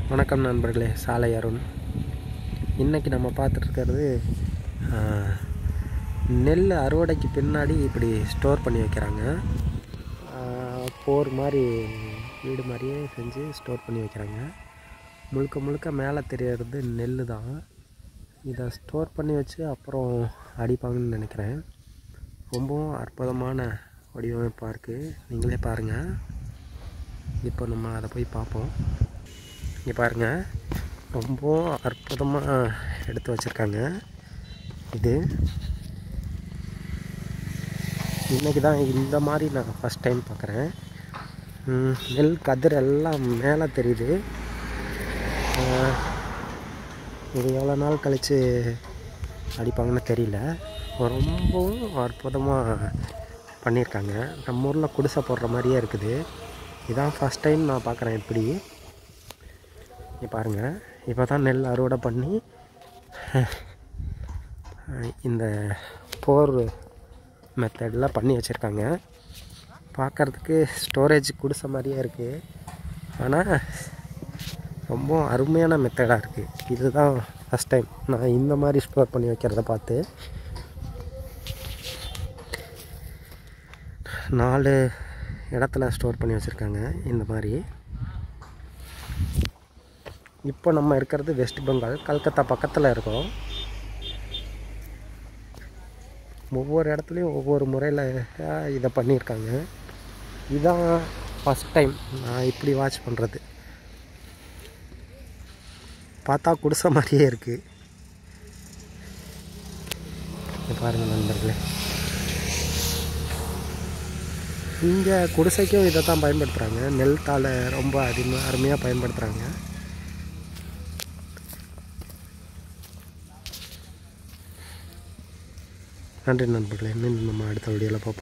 வணக்கம் நண்பர்களே, சாலை அருண். இன்றைக்கி நம்ம பார்த்துட்ருக்கிறது நெல் அறுவடைக்கு பின்னாடி இப்படி ஸ்டோர் பண்ணி வைக்கிறாங்க. போர் மாதிரி வீடு மாதிரியே செஞ்சு ஸ்டோர் பண்ணி வைக்கிறாங்க. முழுக்க முழுக்க மேலே தெரியறது நெல் தான். இதை ஸ்டோர் பண்ணி வச்சு அப்புறம் அடிப்பாங்கன்னு நினைக்கிறேன். ரொம்பவும் அற்புதமான வடிவமைப்பாக இருக்குது. நீங்களே பாருங்கள். இப்போ நம்ம அதை போய் பார்ப்போம். இங்கே பாருங்கள், ரொம்ப அற்புதமாக எடுத்து வச்சுருக்காங்க. இது இன்றைக்கி தான் இந்த மாதிரி நான் ஃபஸ்ட் டைம் பார்க்குறேன். நெல் கதிர் எல்லாம் மேலே தெரியுது. இது எவ்வளோ நாள் கழித்து அடிப்பாங்கன்னு தெரியல. ரொம்பவும் அற்புதமாக பண்ணியிருக்காங்க. நம்ம ஊரில் குடிசை போடுற மாதிரியே இருக்குது. இதான் ஃபஸ்ட் டைம் நான் பார்க்குறேன். இப்படி இங்கே பாருங்கள், இப்போ தான் நெல் அறுவடை பண்ணி இந்த போர் மெத்தடில் பண்ணி வச்சுருக்காங்க. பார்க்குறதுக்கு ஸ்டோரேஜ் குடிசை மாதிரியே இருக்குது. ஆனால் ரொம்ப அருமையான மெத்தடாக இருக்குது. இதுதான் ஃபஸ்ட் டைம் நான் இந்த மாதிரி ஸ்டோர் பண்ணி வைக்கிறத பார்த்து. 4 இடத்துல ஸ்டோர் பண்ணி வச்சுருக்காங்க இந்த மாதிரி. இப்போ நம்ம இருக்கிறது வெஸ்ட் பெங்கால், கல்கத்தா பக்கத்தில் இருக்கோம். ஒவ்வொரு இடத்துலையும் ஒவ்வொரு முறையில் இதை பண்ணியிருக்காங்க. இதுதான் ஃபஸ்ட் டைம் நான் இப்படி வாட்ச் பண்ணுறது. பார்த்தா குடிசை மாதிரியே இருக்குது. பாருங்கள் நண்பர்களே, இங்கே குடிசைக்கும் இதை தான் பயன்படுத்துகிறாங்க. நெல் தாளை ரொம்ப அருமையாக பயன்படுத்துகிறாங்க. நன்றி நண்பர்களே. மீண்டும் நம்ம அடுத்த வீடியோவில் பார்ப்போம்.